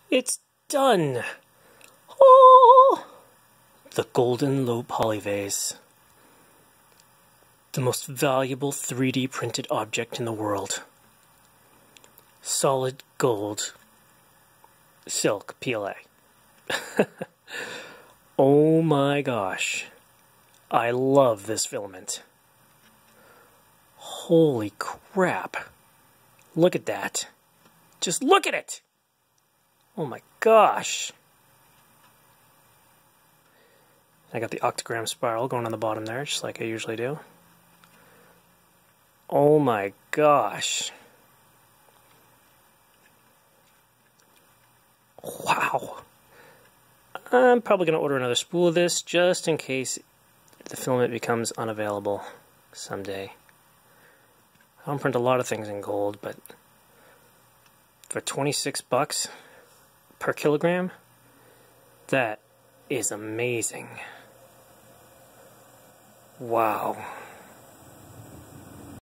It's done! Oh! The golden low poly vase. The most valuable 3D printed object in the world. Solid gold. Silk PLA. Oh my gosh. I love this filament. Holy crap. Look at that. Just look at it! Oh my gosh. I got the octagram spiral going on the bottom there, just like I usually do. Oh my gosh. Wow. I'm probably going to order another spool of this just in case the filament becomes unavailable someday. I don't print a lot of things in gold, but for 26 bucks per kilogram, that is amazing. Wow.